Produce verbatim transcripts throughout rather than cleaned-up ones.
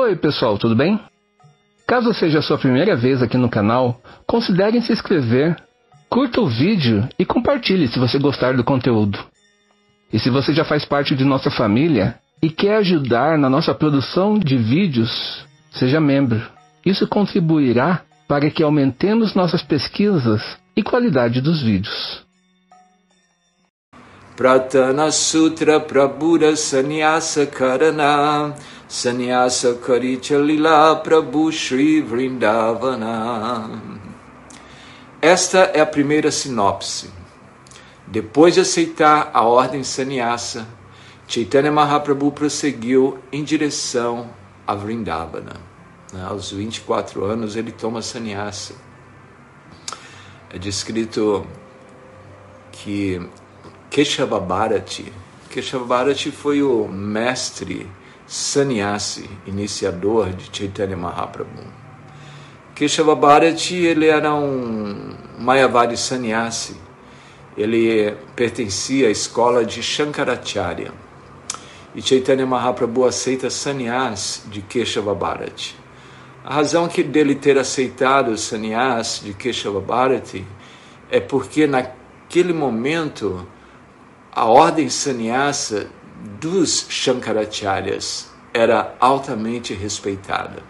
Oi pessoal, tudo bem? Caso seja a sua primeira vez aqui no canal, considere se inscrever, curta o vídeo e compartilhe se você gostar do conteúdo. E se você já faz parte de nossa família e quer ajudar na nossa produção de vídeos, seja membro. Isso contribuirá para que aumentemos nossas pesquisas e qualidade dos vídeos. Pratana Sutra Prabhuda Sannyasa Karana Sannyasa Karichalila Prabhu Shri Vrindavana. Esta é a primeira sinopse. Depois de aceitar a ordem sannyasa, Chaitanya Mahaprabhu prosseguiu em direção a Vrindavana. Aos vinte e quatro anos ele toma sannyasa. É descrito que Keshava Bharati, Keshava Bharati foi o mestre sannyasi, iniciador de Chaitanya Mahaprabhu. Keshava Bharati, ele era um Mayavadi sannyasi, ele pertencia à escola de Shankaracharya. E Chaitanya Mahaprabhu aceita sannyas de Keshava Bharati. A razão que dele ter aceitado o sannyas de Keshava Bharati é porque naquele momento a ordem sannyasa dos Shankaracharyas era altamente respeitada.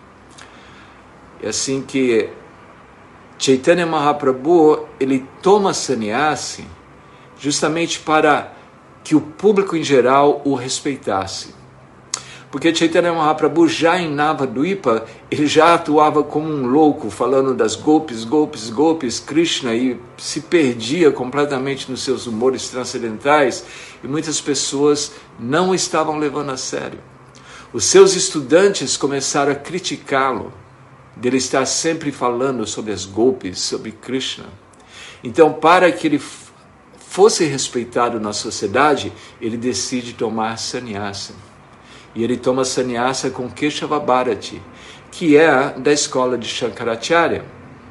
É assim que Chaitanya Mahaprabhu, ele toma sannyasi justamente para que o público em geral o respeitasse. Porque Chaitanya Mahaprabhu já em Navadvipa, ele já atuava como um louco, falando das golpes, golpes, golpes, Krishna, e se perdia completamente nos seus humores transcendentais, e muitas pessoas não o estavam levando a sério. Os seus estudantes começaram a criticá-lo, dele estar sempre falando sobre as golpes, sobre Krishna. Então, para que ele fosse respeitado na sociedade, ele decide tomar sannyasa. E ele toma sannyasa com Keshava Bharati, que é da escola de Shankaracharya.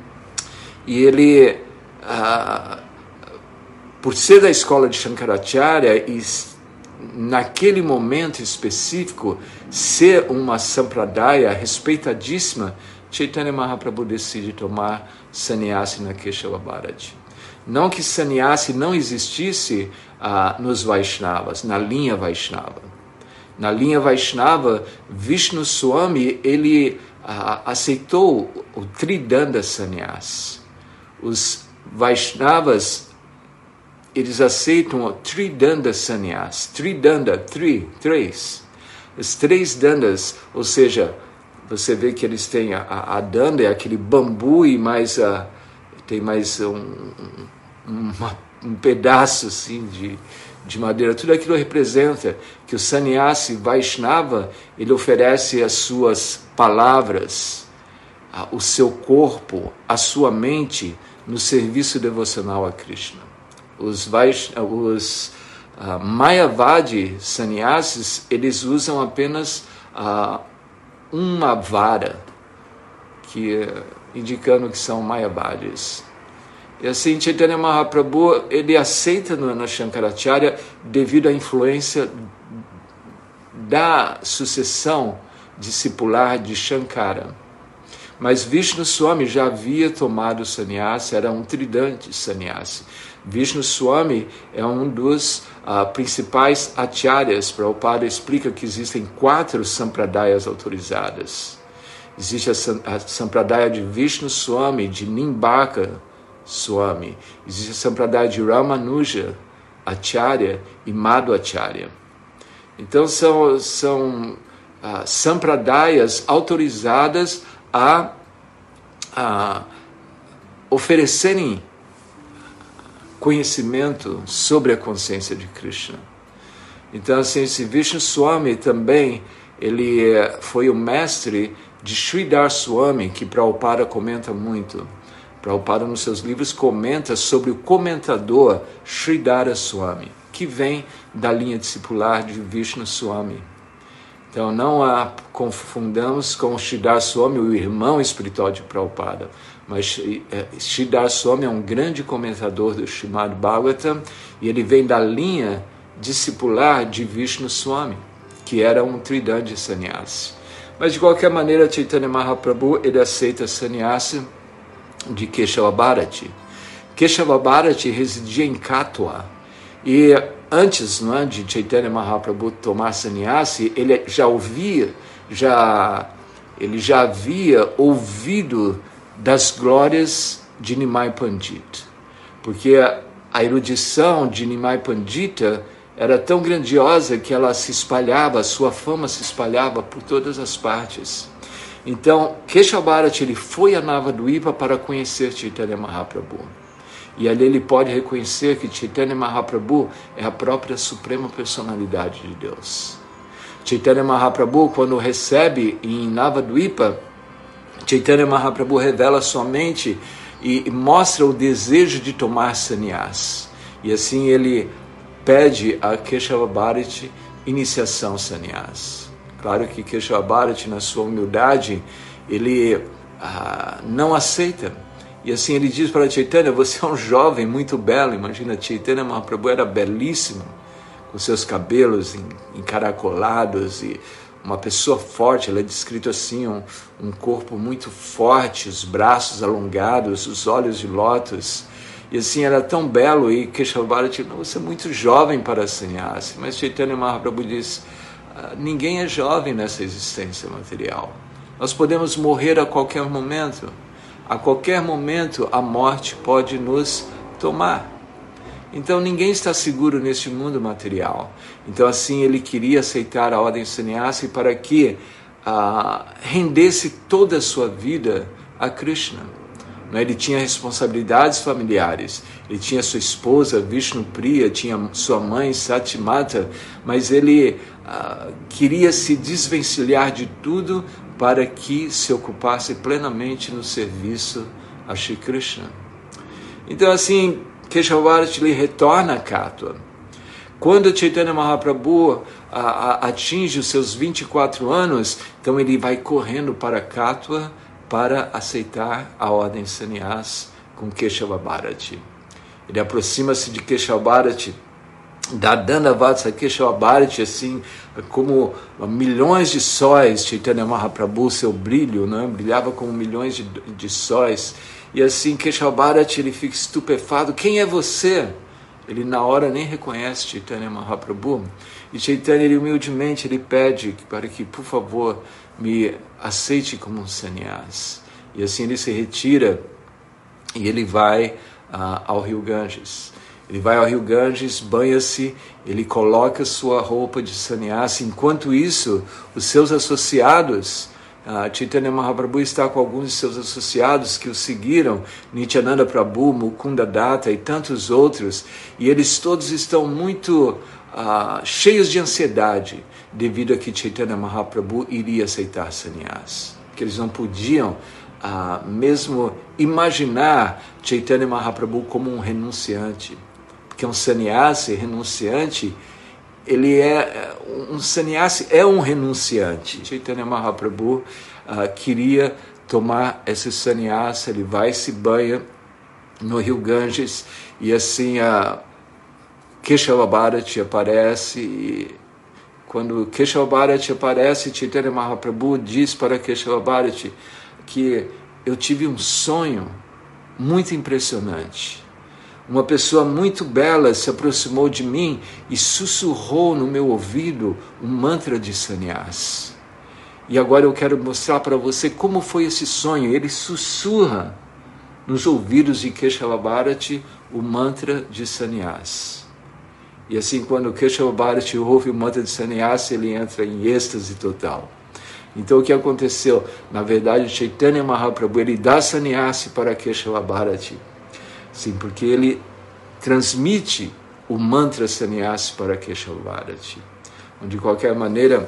E ele, ah, por ser da escola de Shankaracharya e naquele momento específico ser uma sampradaya respeitadíssima, Chaitanya Mahaprabhu decide tomar sannyasi na Keshava Bharati. Não que sannyasi não existisse ah, nos Vaishnavas, na linha Vaishnava. Na linha Vaishnava, Vishnu Swami, ele ah, aceitou o Tridanda Sannyas. Os Vaishnavas, eles aceitam o Tridanda Sannyas. Tridanda, tri, três. Os três dandas, ou seja, você vê que eles têm a, a, a danda, é aquele bambu e mais, a, tem mais um, um, uma, um pedaço assim de... de madeira, tudo aquilo representa que o sannyasi Vaishnava, ele oferece as suas palavras, o seu corpo, a sua mente no serviço devocional a Krishna. Os, Vaishn- os uh, Mayavadi sannyasis, eles usam apenas uh, uma vara, que, uh, indicando que são Mayavadis. E assim, Chaitanya Mahaprabhu, ele aceita no, no Shankaracharya devido à influência da sucessão discipular de Shankara. Mas Vishnu Swami já havia tomado sannyasi, era um tridante sannyasi. Vishnu Swami é um dos uh, principais acharyas. Prabhupada explica que existem quatro sampradayas autorizadas. Existe a, a sampradaya de Vishnu Swami, de Nimbaka Swami, existe a sampradaya de Ramanuja Acharya e Madhu Acharya. Então são, são uh, sampradayas autorizadas a, a oferecerem conhecimento sobre a consciência de Krishna. Então assim, esse Vishnu Swami também, ele foi o mestre de Sridhar Swami, que Prabhupada comenta muito. Prabhupada, nos seus livros, comenta sobre o comentador Sridhara Swami, que vem da linha discipular de Vishnu Swami. Então, não a confundamos com Sridhara Swami, o irmão espiritual de Prabhupada, mas Sridhara Swami é um grande comentador do Srimad Bhagavatam, e ele vem da linha discipular de Vishnu Swami, que era um Tridandi Sannyasi. Mas de qualquer maneira, Chaitanya Mahaprabhu, ele aceita sannyasa de Keshava Bharati. Keshava Bharati residia em Katwa. E antes, não é, de Chaitanya Mahaprabhu tomar sannyasa, ele já ouvia, já, ele já havia ouvido das glórias de Nimai Pandita. Porque a, a erudição de Nimai Pandita era tão grandiosa que ela se espalhava, a sua fama se espalhava por todas as partes. Então, Keshava Bharati, ele foi a Navadvipa para conhecer Chaitanya Mahaprabhu. E ali ele pode reconhecer que Chaitanya Mahaprabhu é a própria Suprema Personalidade de Deus. Chaitanya Mahaprabhu, quando recebe em Navadvipa, Chaitanya Mahaprabhu revela somente e mostra o desejo de tomar sannyas. E assim ele pede a Keshava Bharati iniciação sannyas. Claro que Keshava Bharati, na sua humildade, ele ah, não aceita. E assim ele diz para Chaitanya: você é um jovem muito belo. Imagina, Chaitanya Mahaprabhu era belíssimo, com seus cabelos encaracolados e uma pessoa forte. Ela é descrito assim, um, um corpo muito forte, os braços alongados, os olhos de lótus. E assim, era tão belo, e Keshava Bharati, você é muito jovem para sannyasa. Mas Chaitanya Mahaprabhu diz: ninguém é jovem nessa existência material. Nós podemos morrer a qualquer momento. A qualquer momento a morte pode nos tomar. Então ninguém está seguro neste mundo material. Então assim ele queria aceitar a ordem sannyasa para que uh, rendesse toda a sua vida a Krishna. Ele tinha responsabilidades familiares, ele tinha sua esposa Vishnupriya, tinha sua mãe Satimata, mas ele uh, queria se desvencilhar de tudo para que se ocupasse plenamente no serviço a Shri Krishna. Então assim, Keshava Bharati ele retorna a Katwa. Quando Chaitanya Mahaprabhu a, a, atinge os seus vinte e quatro anos, então ele vai correndo para Katwa para aceitar a ordem sannyas com Keshava Bharati. Ele aproxima-se de Keshava Bharati, da Dandavatsa Keshava Bharati, assim como milhões de sóis. Chaitanya Mahaprabhu, seu brilho, né, brilhava como milhões de, de sóis. E assim Keshava Bharati, ele fica estupefado: quem é você? Ele na hora nem reconhece Chaitanya Mahaprabhu. E Chaitanya, ele humildemente, ele pede para que, por favor, me aceite como um sannyas. E assim ele se retira e ele vai uh, ao rio Ganges. Ele vai ao rio Ganges, banha-se, ele coloca sua roupa de sannyas. Enquanto isso, os seus associados, uh, Chaitanya Mahaprabhu está com alguns de seus associados que o seguiram, Nityananda Prabhu, Mukunda Datta e tantos outros, e eles todos estão muito uh, cheios de ansiedade, devido a que Chaitanya Mahaprabhu iria aceitar sannyas. Que eles não podiam uh, mesmo imaginar Chaitanya Mahaprabhu como um renunciante. Porque um sannyasi renunciante, ele é um sannyasi é um renunciante. Chaitanya Mahaprabhu uh, queria tomar esse sannyasa. Ele vai se banha no rio Ganges e assim a uh, Keshava Bharati aparece. E quando Keshava Bharati aparece, Chaitanya Mahaprabhu diz para Keshava Bharati que eu tive um sonho muito impressionante. Uma pessoa muito bela se aproximou de mim e sussurrou no meu ouvido um mantra de sannyas. E agora eu quero mostrar para você como foi esse sonho. Ele sussurra nos ouvidos de Keshava Bharati o mantra de sannyas. E assim, quando Keshava Bharati ouve o mantra de sannyas, ele entra em êxtase total. Então o que aconteceu? Na verdade, Chaitanya Mahaprabhu, ele dá sannyas para Keshava Bharati. Sim, porque ele transmite o mantra sannyas para Keshava Bharati. De qualquer maneira,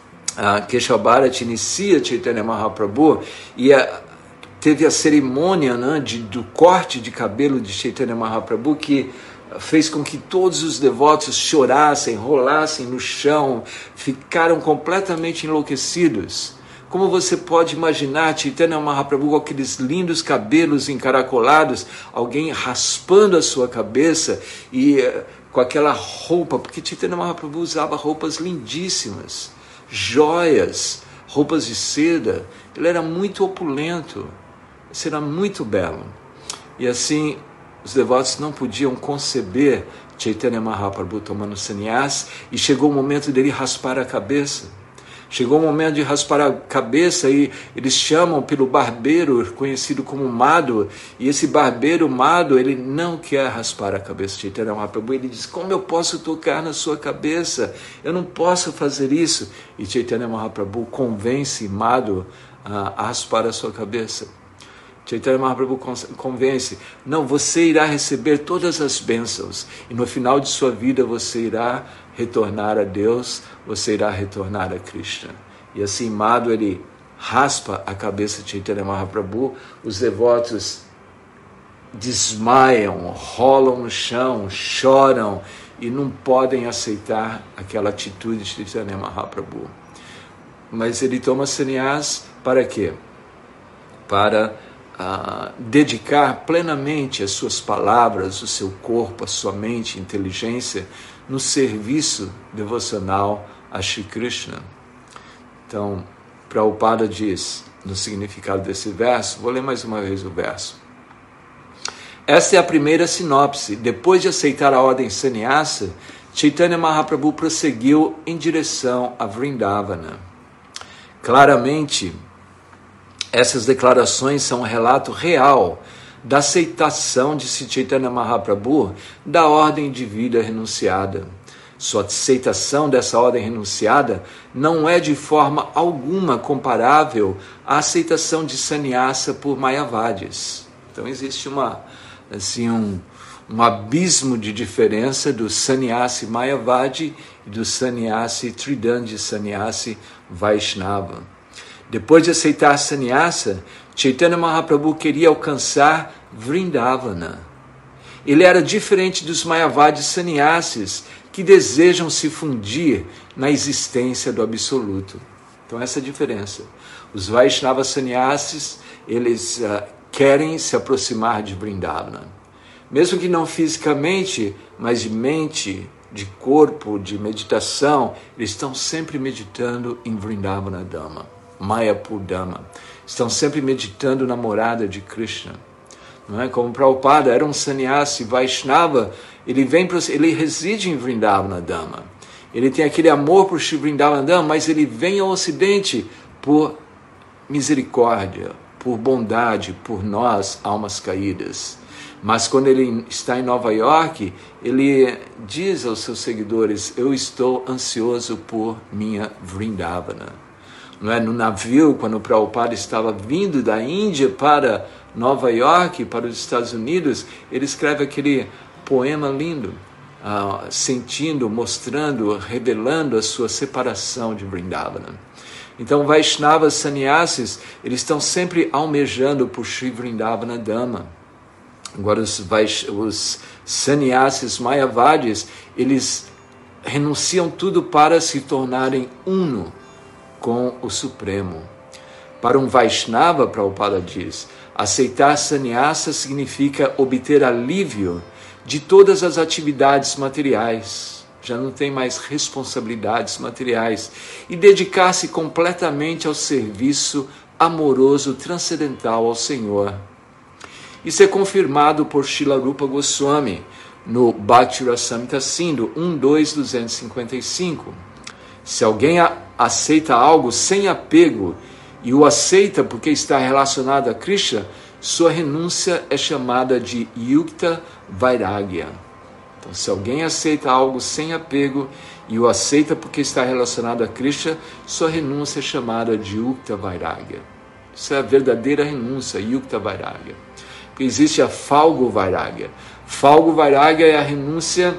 a Keshava Bharati inicia Chaitanya Mahaprabhu e a, teve a cerimônia, né, de, do corte de cabelo de Chaitanya Mahaprabhu, que fez com que todos os devotos chorassem, rolassem no chão, ficaram completamente enlouquecidos. Como você pode imaginar Chaitanya Mahaprabhu com aqueles lindos cabelos encaracolados, alguém raspando a sua cabeça e uh, com aquela roupa, porque Chaitanya Mahaprabhu usava roupas lindíssimas, joias, roupas de seda, ele era muito opulento, isso era muito belo. E assim, os devotos não podiam conceber Chaitanya Mahaprabhu tomando sannyas, e chegou o momento dele raspar a cabeça. Chegou o momento de raspar a cabeça e eles chamam pelo barbeiro, conhecido como Madhu, e esse barbeiro Madhu, ele não quer raspar a cabeça de Chaitanya Mahaprabhu. Ele diz, como eu posso tocar na sua cabeça? Eu não posso fazer isso. E Chaitanya Mahaprabhu convence Madhu a raspar a sua cabeça. Chaitanya Mahaprabhu convence, não, você irá receber todas as bênçãos, e no final de sua vida você irá retornar a Deus, você irá retornar a Krishna. E assim Madhu, ele raspa a cabeça de Chaitanya Mahaprabhu, os devotos desmaiam, rolam no chão, choram, e não podem aceitar aquela atitude de Chaitanya Mahaprabhu. Mas ele toma sannyas para quê? Para Uh, dedicar plenamente as suas palavras, o seu corpo, a sua mente, inteligência, no serviço devocional a Shri Krishna. Então, Prabhupada diz, no significado desse verso, vou ler mais uma vez o verso. Esta é a primeira sinopse. Depois de aceitar a ordem sannyasa, Chaitanya Mahaprabhu prosseguiu em direção a Vrindavana. Claramente, essas declarações são um relato real da aceitação de Chaitanya Mahaprabhu da ordem de vida renunciada. Sua aceitação dessa ordem renunciada não é de forma alguma comparável à aceitação de sannyasa por Mayavadis. Então existe uma, assim, um, um abismo de diferença do sannyasi Mayavadi e do sannyasi Tridandi, sannyasi Vaishnava. Depois de aceitar sannyasa, Chaitanya Mahaprabhu queria alcançar Vrindavana. Ele era diferente dos Mayavadis sannyasis, que desejam se fundir na existência do Absoluto. Então essa é a diferença. Os Vaishnava sannyasis, eles uh, querem se aproximar de Vrindavana. Mesmo que não fisicamente, mas de mente, de corpo, de meditação, eles estão sempre meditando em Vrindavana Dhama. Mayapur Dhama. Estão sempre meditando na morada de Krishna. Não é? Como Prabhupada era um sannyasi Vaishnava, ele, vem pro, ele reside em Vrindavana Dhama. Ele tem aquele amor por Shri Vrindavana Dhama, mas ele vem ao Ocidente por misericórdia, por bondade, por nós, almas caídas. Mas quando ele está em Nova York, ele diz aos seus seguidores, eu estou ansioso por minha Vrindavana. Não é? No navio, quando o Prabhupada estava vindo da Índia para Nova York, para os Estados Unidos, ele escreve aquele poema lindo, uh, sentindo, mostrando, revelando a sua separação de Vrindavana. Então, Vaishnavas sannyasis, eles estão sempre almejando por Shri Vrindavana Dhama. Agora, os, Vaish, os sannyasis Mayavadis, eles renunciam tudo para se tornarem uno com o Supremo. Para um Vaishnava, Prabhupada diz, aceitar sannyasa significa obter alívio de todas as atividades materiais, já não tem mais responsabilidades materiais, e dedicar-se completamente ao serviço amoroso transcendental ao Senhor. Isso é confirmado por Srila Rupa Goswami no Bhakti Rasamrita Sindhu um dois duzentos e cinquenta e cinco. Se alguém aceita algo sem apego e o aceita porque está relacionado a Krishna, sua renúncia é chamada de Yukta Vairagya. Então, se alguém aceita algo sem apego e o aceita porque está relacionado a Krishna, sua renúncia é chamada de Yukta Vairagya. Isso é a verdadeira renúncia, Yukta Vairagya. Porque existe a Falgu Vairagya. Falgu Vairagya é a renúncia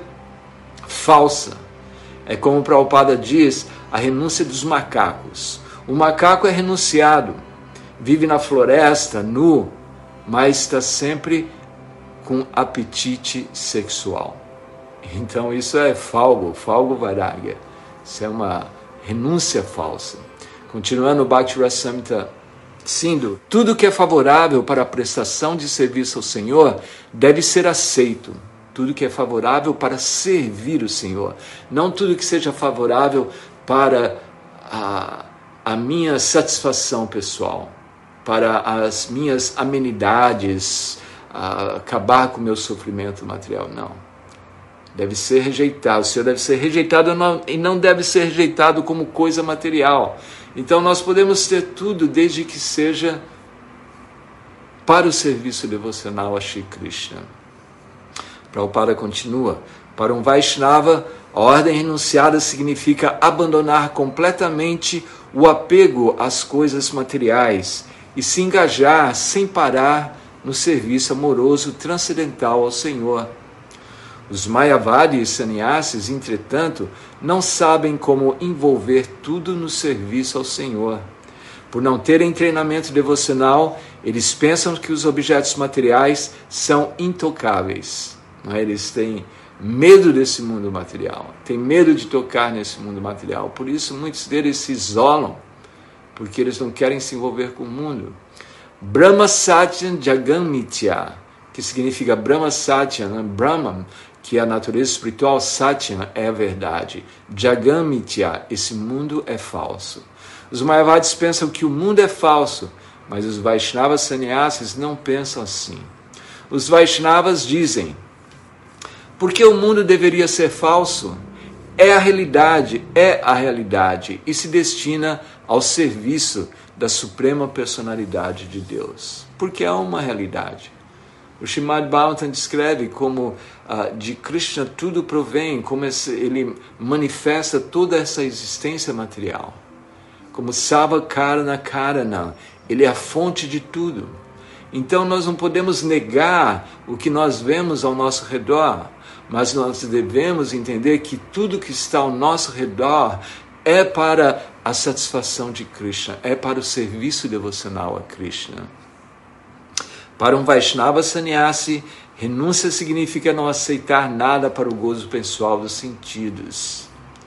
falsa. É como o Prabhupada diz, a renúncia dos macacos. O macaco é renunciado, vive na floresta, nu, mas está sempre com apetite sexual. Então isso é falgo, falgo vairagya. Isso é uma renúncia falsa. Continuando o Bhakti Rasamrita Sindhu, tudo que é favorável para a prestação de serviço ao Senhor deve ser aceito. Tudo que é favorável para servir o Senhor. Não tudo que seja favorável para a a minha satisfação pessoal, para as minhas amenidades, uh, acabar com o meu sofrimento material. Não. Deve ser rejeitado. O Senhor deve ser rejeitado e não deve ser rejeitado como coisa material. Então nós podemos ter tudo desde que seja para o serviço devocional a Shri Krishna. Prabhupada continua: para um Vaishnava, a ordem renunciada significa abandonar completamente o apego às coisas materiais e se engajar sem parar no serviço amoroso transcendental ao Senhor. Os Mayavadis e Sannyasis, entretanto, não sabem como envolver tudo no serviço ao Senhor. Por não terem treinamento devocional, eles pensam que os objetos materiais são intocáveis. Eles têm medo desse mundo material, têm medo de tocar nesse mundo material. Por isso, muitos deles se isolam, porque eles não querem se envolver com o mundo. Brahma Satyam Jagam Mitya, que significa Brahma Satyam, né? Brahman, que é a natureza espiritual, Satyam é a verdade. Jagam Mitya, esse mundo é falso. Os Mayavadis pensam que o mundo é falso, mas os Vaishnavas Sannyasis não pensam assim. Os Vaishnavas dizem: porque o mundo deveria ser falso? É a realidade, é a realidade, e se destina ao serviço da Suprema Personalidade de Deus. Porque é uma realidade. O Srimad Bhagavatam descreve como uh, de Krishna tudo provém, como esse, ele manifesta toda essa existência material. Como Sava Karana Karana, ele é a fonte de tudo. Então nós não podemos negar o que nós vemos ao nosso redor, mas nós devemos entender que tudo que está ao nosso redor é para a satisfação de Krishna, é para o serviço devocional a Krishna. Para um Vaishnava Sannyasi, renúncia significa não aceitar nada para o gozo pessoal dos sentidos.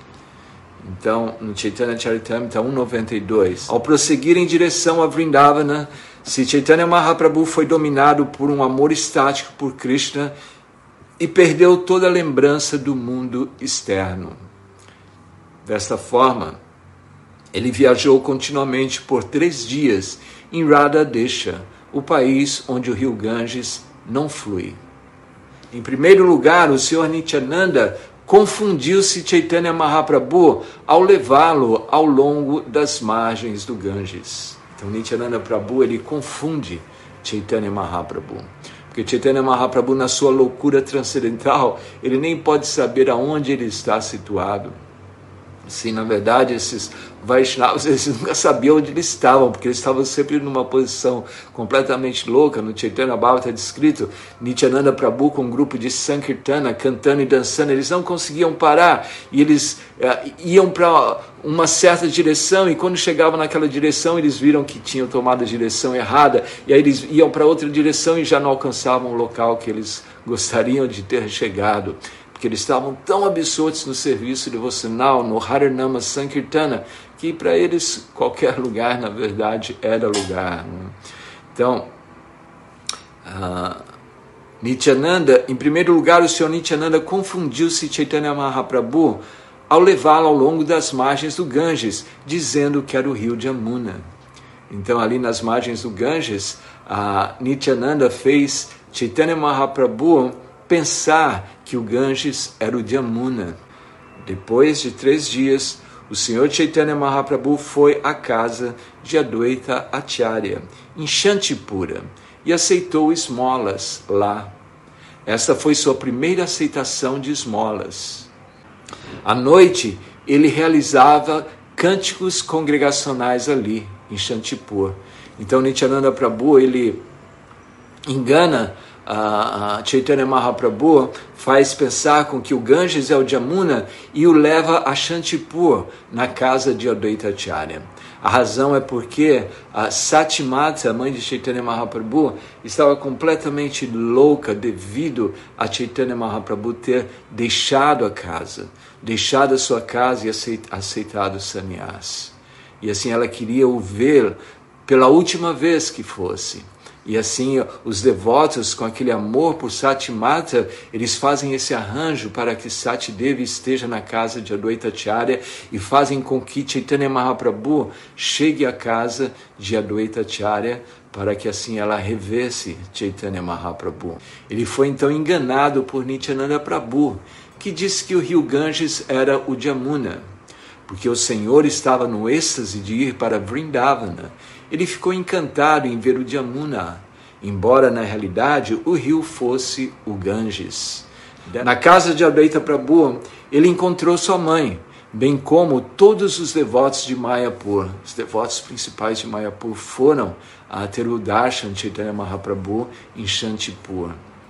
Então, no Chaitanya Charitamrita cento e noventa e dois, ao prosseguir em direção a Vrindavana, se Chaitanya Mahaprabhu foi dominado por um amor estático por Krishna e perdeu toda a lembrança do mundo externo. Desta forma, ele viajou continuamente por três dias em Radha-desha, o país onde o rio Ganges não flui. Em primeiro lugar, o senhor Nityananda confundiu-se Chaitanya Mahaprabhu ao levá-lo ao longo das margens do Ganges. Então, Nityananda Prabhu, ele confunde Chaitanya Mahaprabhu. Porque Chaitanya Mahaprabhu, na sua loucura transcendental, ele nem pode saber aonde ele está situado. Sim, na verdade, esses Vaishnavas, eles nunca sabiam onde eles estavam, porque eles estavam sempre numa posição completamente louca. No Chaitanya Bhagavata está descrito, Nityananda Prabhu com um grupo de Sankirtana, cantando e dançando, eles não conseguiam parar, e eles uh, iam para uma certa direção, e quando chegavam naquela direção, eles viram que tinham tomado a direção errada, e aí eles iam para outra direção e já não alcançavam o local que eles gostariam de ter chegado. Porque eles estavam tão absortos no serviço devocional, no Harinama Sankirtana, que para eles qualquer lugar, na verdade, era lugar. Né? Então, uh, Nityananda, em primeiro lugar, o senhor Nityananda confundiu-se Chaitanya Mahaprabhu ao levá-lo ao longo das margens do Ganges, dizendo que era o rio Jamuna. Então, ali nas margens do Ganges, uh, Nityananda fez Chaitanya Mahaprabhu pensar que o Ganges era o Jamuna. Depois de três dias, o senhor Chaitanya Mahaprabhu foi à casa de Adwaita Acharya, em Shantipura, e aceitou esmolas lá. Esta foi sua primeira aceitação de esmolas. À noite, ele realizava cânticos congregacionais ali, em Shantipur. Então, Nityananda Prabhu, ele engana a uh, Chaitanya Mahaprabhu, faz pensar com que o Ganges é o Jamuna e o leva a Shantipur, na casa de Adwaita Acharya. A razão é porque a Satimata, a mãe de Chaitanya Mahaprabhu, estava completamente louca devido a Chaitanya Mahaprabhu ter deixado a casa, deixado a sua casa e aceitado o sannyas. E assim ela queria o ver pela última vez que fosse. E assim, os devotos, com aquele amor por Sati Mata, eles fazem esse arranjo para que Sati Devi esteja na casa de Adwaita Acharya e fazem com que Chaitanya Mahaprabhu chegue à casa de Adwaita Acharya para que assim ela revesse Chaitanya Mahaprabhu. Ele foi então enganado por Nityananda Prabhu, que disse que o rio Ganges era o Jamuna, porque o Senhor estava no êxtase de ir para Vrindavana. Ele ficou encantado em ver o Jamuna, embora na realidade o rio fosse o Ganges. Na casa de Adwaita Prabhu, ele encontrou sua mãe, bem como todos os devotos de Mayapur. Os devotos principais de Mayapur foram a ter o Darshan de Chaitanya Mahaprabhu em Shantipur.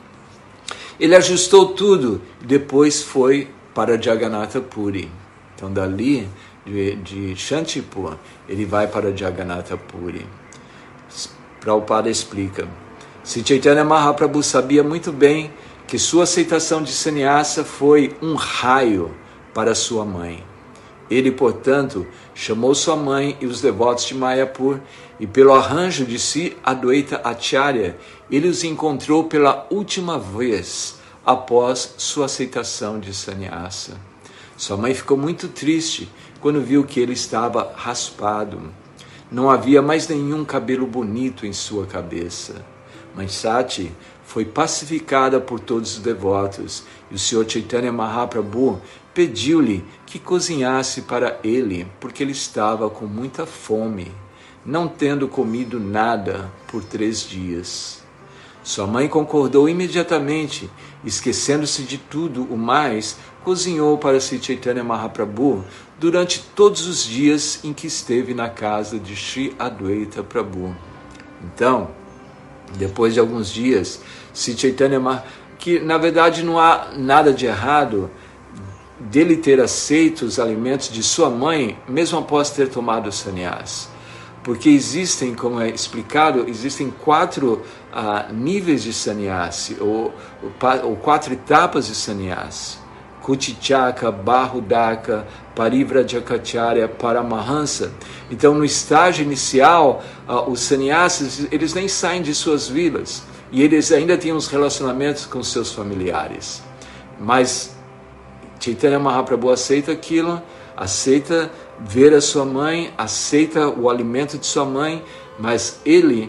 Ele ajustou tudo, depois foi para Jagannatha Puri. Então dali, de, de Shantipur, ele vai para Jagannatha Puri. Prabhupada explica: se Chaitanya Mahaprabhu sabia muito bem que sua aceitação de sannyasa foi um raio para sua mãe. Ele, portanto, chamou sua mãe e os devotos de Mayapur e, pelo arranjo de si, Adwaita Acharya, ele os encontrou pela última vez após sua aceitação de sannyasa. Sua mãe ficou muito triste quando viu que ele estava raspado. Não havia mais nenhum cabelo bonito em sua cabeça. Mas Sati foi pacificada por todos os devotos e o senhor Chaitanya Mahaprabhu pediu-lhe que cozinhasse para ele, porque ele estava com muita fome, não tendo comido nada por três dias. Sua mãe concordou imediatamente, esquecendo-se de tudo o mais, cozinhou para Sri Chaitanya Mahaprabhu durante todos os dias em que esteve na casa de Sri Adwaita Prabhu. Então, depois de alguns dias, Sri Chaitanya Mahaprabhu, que na verdade não há nada de errado dele ter aceito os alimentos de sua mãe, mesmo após ter tomado o sannyas. Porque existem, como é explicado, existem quatro uh, níveis de sannyasi, ou, ou quatro etapas de sannyasi. Kutichaka, Bahudaka, Parivrajacacharya, Paramahansa. Então, no estágio inicial, uh, os sannyasis, eles nem saem de suas vilas, e eles ainda têm uns relacionamentos com seus familiares. Mas Chaitanya Mahaprabhu aceita aquilo, aceita ver a sua mãe, aceita o alimento de sua mãe, mas ele,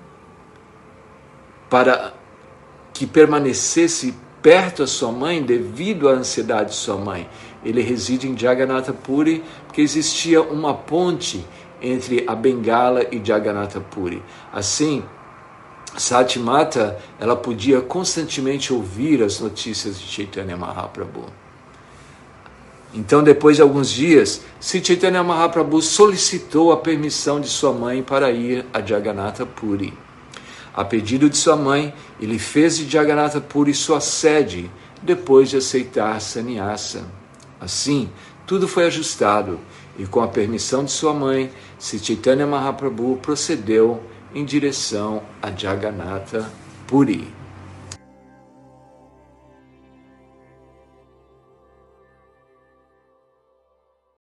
para que permanecesse perto da sua mãe, devido à ansiedade de sua mãe, ele reside em Jagannatha Puri, porque existia uma ponte entre a Bengala e Jagannatha Puri. Assim, Sati Mata, ela podia constantemente ouvir as notícias de Chaitanya Mahaprabhu. Então, depois de alguns dias, Sri Chaitanya Mahaprabhu solicitou a permissão de sua mãe para ir a Jagannatha Puri. A pedido de sua mãe, ele fez de Jagannatha Puri sua sede, depois de aceitar sannyasa. Assim, tudo foi ajustado, e com a permissão de sua mãe, Sri Chaitanya Mahaprabhu procedeu em direção a Jagannatha Puri.